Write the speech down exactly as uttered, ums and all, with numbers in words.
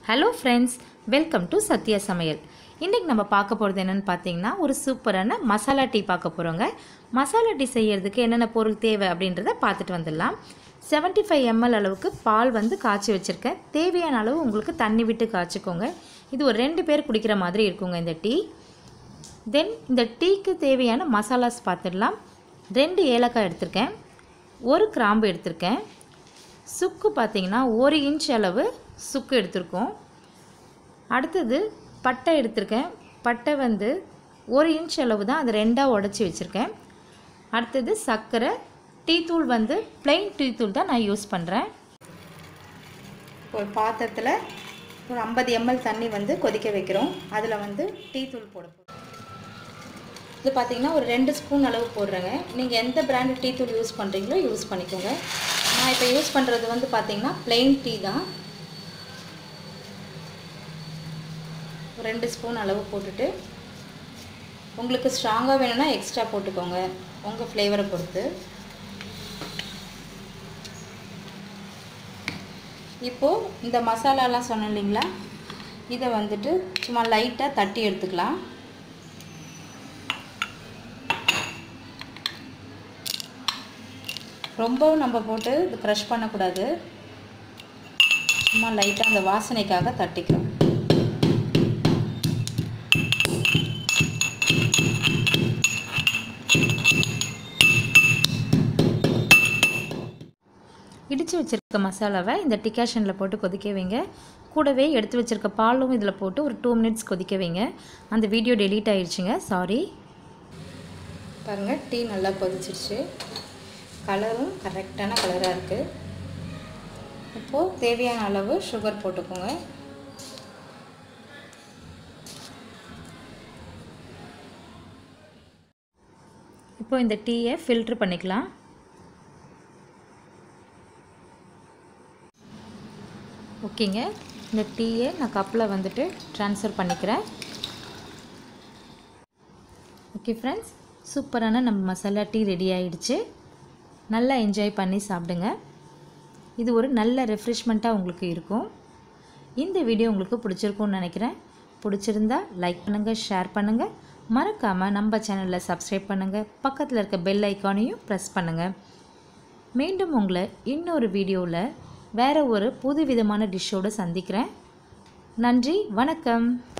Hello friends, welcome to Sathya Samayal. இன்றைக்கி நம்ம பார்க்க போகிறது என்னென்னு பார்த்தீங்கன்னா, ஒரு சூப்பரான மசாலா டீ பார்க்க போகிறோங்க. மசாலா டீ செய்கிறதுக்கு என்னென்ன பொருள் தேவை அப்படின்றத பார்த்துட்டு வந்துடலாம். செவன்ட்டி ஃபைவ் எம்எல் அளவுக்கு பால் வந்து காய்ச்சி வச்சுருக்கேன். தேவையான அளவு உங்களுக்கு தண்ணி விட்டு காய்ச்சிக்கோங்க. இது ஒரு ரெண்டு பேர் குடிக்கிற மாதிரி இருக்குங்க இந்த டீ. தென் இந்த டீக்கு தேவையான மசாலாஸ் பார்த்துடலாம். ரெண்டு ஏலக்காய் எடுத்திருக்கேன், ஒரு கிராம்பு எடுத்திருக்கேன், சுக்கு பார்த்திங்கன்னா ஒரு இன்ச் அளவு சுக்கு எடுத்திருக்கோம். அடுத்தது பட்டை எடுத்திருக்கேன். பட்டை வந்து ஒரு இன்ச் அளவு தான், அது ரெண்டாக உடச்சி வச்சுருக்கேன். அடுத்தது சர்க்கரை, டீத்தூள் வந்து ப்ளைன் டீத்தூள் தான் நான் யூஸ் பண்ணுறேன். ஒரு பாத்திரத்தில் ஒரு ஐம்பது எம்எல் தண்ணி வந்து கொதிக்க வைக்கிறோம். அதில் வந்து டீத்தூள் போட போகிறோம். இது பார்த்திங்கன்னா ஒரு ரெண்டு ஸ்பூன் அளவு போடுறேங்க. நீங்கள் எந்த பிராண்டு டீத்தூள் யூஸ் பண்ணுறீங்களோ யூஸ் பண்ணிக்கோங்க. நான் இப்போ யூஸ் பண்ணுறது வந்து பார்த்திங்கன்னா ப்ளைன் டீ தான். ரெண்டு ஸ்பூன் அளவு போட்டுட்டு, உங்களுக்கு ஸ்ட்ராங்காக வேணும்னா எக்ஸ்ட்ரா போட்டுக்கோங்க, உங்கள் ஃப்ளேவரை பொறுத்து. இப்போது இந்த மசாலாலாம் சொன்னேன் இல்லைங்களா, இதை வந்துட்டு சும்மா லைட்டாக தட்டி எடுத்துக்கலாம். ரொம்பவும் நம்ம போட்டு இது க்ரஷ் பண்ணக்கூடாது, சும்மா லைட்டாக அந்த வாசனைக்காக தட்டிக்கலாம். இடித்து வச்சுருக்க மசாலாவை இந்த டிகாஷனில் போட்டு கொதிக்க வைங்க. கூடவே எடுத்து வச்சுருக்க பாலும் இதில் போட்டு ஒரு டூ மினிட்ஸ் கொதிக்க வைங்க. அந்த வீடியோ டெலீட் ஆகிடுச்சுங்க, சாரி. பாருங்கள், டீ நல்லா கொதிச்சிருச்சு, கலரும் கரெக்டான கலராக இருக்குது. இப்போது தேவையான அளவு சுகர் போட்டுக்கோங்க. இப்போ இந்த டீயை ஃபில்ட்ரு பண்ணிக்கலாம். ஓகேங்க, இந்த டீயை நான் கப்பில் வந்துட்டு ட்ரான்ஸ்ஃபர் பண்ணிக்கிறேன். ஓகே ஃப்ரெண்ட்ஸ், சூப்பரான நம்ம மசாலா டீ ரெடி ஆகிடுச்சு. நல்லா என்ஜாய் பண்ணி சாப்பிடுங்க. இது ஒரு நல்ல ரெஃப்ரெஷ்மெண்ட்டாக உங்களுக்கு இருக்கும். இந்த வீடியோ உங்களுக்கு பிடிச்சிருக்கும்னு நினைக்கிறேன். பிடிச்சிருந்தா லைக் பண்ணுங்கள், ஷேர் பண்ணுங்கள், மறக்காமல் நம்ம சேனலில் சப்ஸ்கிரைப் பண்ணுங்கள். பக்கத்தில் இருக்க பெல் ஐக்கானையும் ப்ரெஸ் பண்ணுங்கள். மீண்டும் உங்களை இன்னொரு வீடியோவில் வேறு ஒரு புது விதமான டிஷ்ஷோடு சந்திக்கிறேன். நன்றி, வணக்கம்.